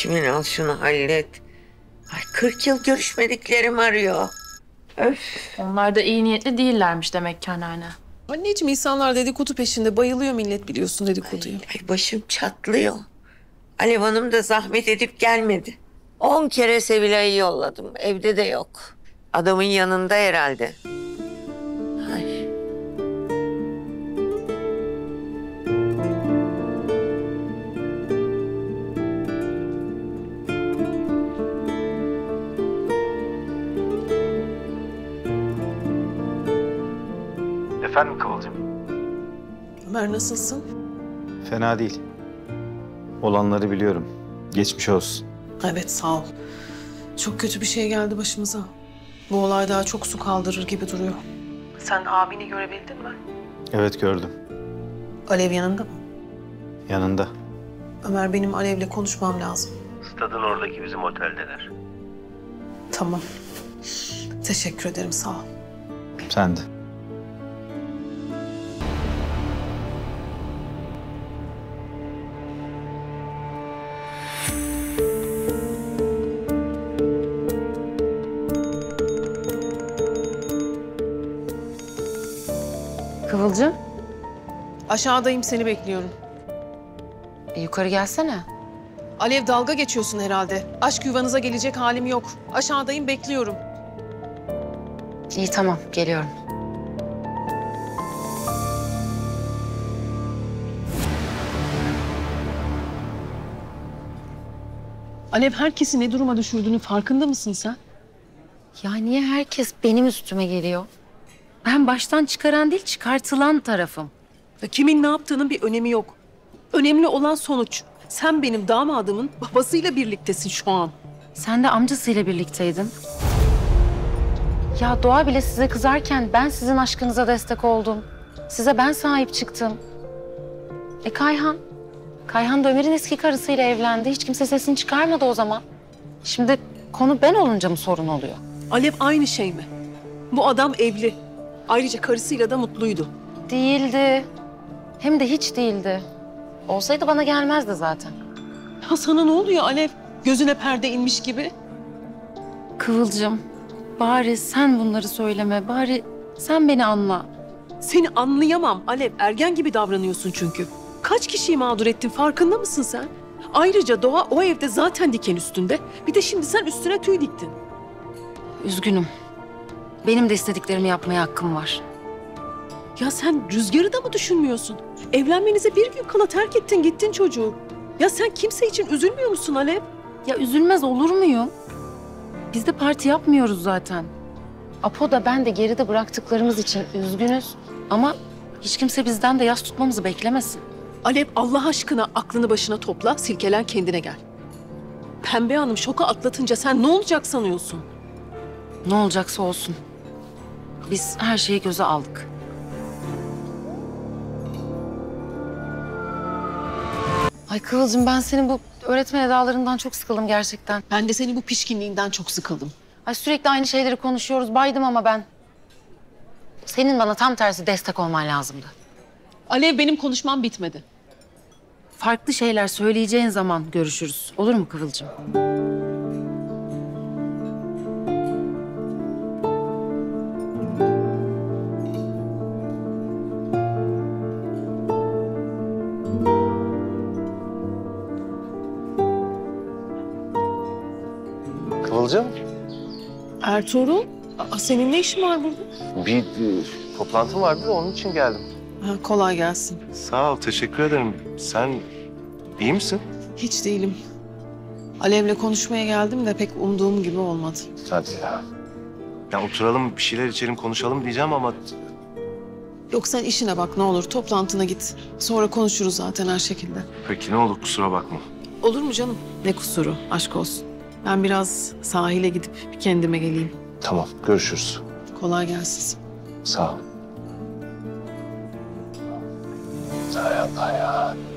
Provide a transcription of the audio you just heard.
Kimin al şunu hallet. Ay 40 yıl görüşmediklerim arıyor. Öf. Onlar da iyi niyetli değillermiş demek ki anneanne. Anneciğim insanlar dedikodu peşinde. Bayılıyor millet biliyorsun dedikoduya. Ay başım çatlıyor. Alev Hanım da zahmet edip gelmedi. 10 kere Sevilay'ı yolladım. Evde de yok. Adamın yanında herhalde. Ay. Efendim Kıvılcım? Ömer nasılsın? Fena değil. Olanları biliyorum. Geçmiş olsun. Evet sağ ol. Çok kötü bir şey geldi başımıza. Bu olay daha çok su kaldırır gibi duruyor. Sen abini görebildin mi? Evet gördüm. Alev yanında mı? Yanında. Ömer benim Alev'le konuşmam lazım. Stadın oradaki bizim oteldeler. Tamam. Teşekkür ederim sağ ol. Sen de. Kıvılcım, Aşağıdayım seni bekliyorum. yukarı gelsene. Alev dalga geçiyorsun herhalde. Aşk yuvanıza gelecek halim yok. Aşağıdayım bekliyorum. İyi tamam, geliyorum. Alev herkesi ne duruma düşürdüğünün farkında mısın sen? Ya niye herkes benim üstüme geliyor? Ben baştan çıkaran değil, çıkartılan tarafım. Ya kimin ne yaptığının bir önemi yok. Önemli olan sonuç. Sen benim damadımın babasıyla birliktesin şu an. Sen de amcasıyla birlikteydin. Ya Doğa bile size kızarken ben sizin aşkınıza destek oldum. Size ben sahip çıktım. Kayhan? Kayhan da Ömer'in eski karısıyla evlendi. Hiç kimse sesini çıkarmadı o zaman. Şimdi konu ben olunca mı sorun oluyor? Alev aynı şey mi? Bu adam evli. Ayrıca karısıyla da mutluydu. Değildi. Hem de hiç değildi. Olsaydı bana gelmezdi zaten. Ya sana ne oluyor Alev? Gözüne perde inmiş gibi. Kıvılcım, bari sen bunları söyleme. Bari sen beni anla. Seni anlayamam Alev. Ergen gibi davranıyorsun çünkü. Kaç kişiyi mağdur ettin farkında mısın sen? Ayrıca Doğa o evde zaten diken üstünde. Bir de şimdi sen üstüne tüy diktin. Üzgünüm. Benim de istediklerimi yapmaya hakkım var. Ya sen Rüzgar'ı da mı düşünmüyorsun? Evlenmenize bir gün kala terk ettin gittin çocuğu. Ya sen kimse için üzülmüyor musun Alev? Ya üzülmez olur muyum? Biz de parti yapmıyoruz zaten. Apo da ben de geride bıraktıklarımız için üzgünüz. Ama hiç kimse bizden de yas tutmamızı beklemesin. Alev Allah aşkına aklını başına topla, silkelen kendine gel. Pembe Hanım şoka atlatınca sen ne olacak sanıyorsun? Ne olacaksa olsun. Biz her şeyi göze aldık. Ay Kıvılcım, ben senin bu öğretmen edalarından çok sıkıldım gerçekten. Ben de senin bu pişkinliğinden çok sıkıldım. Ay sürekli aynı şeyleri konuşuyoruz. Baydım ama ben. Senin bana tam tersi destek olman lazımdı. Alev benim konuşmam bitmedi. Farklı şeyler söyleyeceğin zaman görüşürüz. Olur mu Kıvılcım? Kıvılcım, Ertuğrul, senin ne işin var burada? bir toplantım vardı da onun için geldim. Ha, kolay gelsin. Sağ ol, teşekkür ederim. Sen iyi misin? Hiç değilim. Alev'le konuşmaya geldim de pek umduğum gibi olmadı. Hadi ya. Ya oturalım, bir şeyler içelim, konuşalım diyeceğim ama... Yok sen işine bak ne olur toplantına git. Sonra konuşuruz zaten her şekilde. Peki ne olur kusura bakma. Olur mu canım? Ne kusuru aşk olsun. Ben biraz sahile gidip bir kendime geleyim. Tamam, görüşürüz. Kolay gelsin. Sağ ol. Hay Allah ya.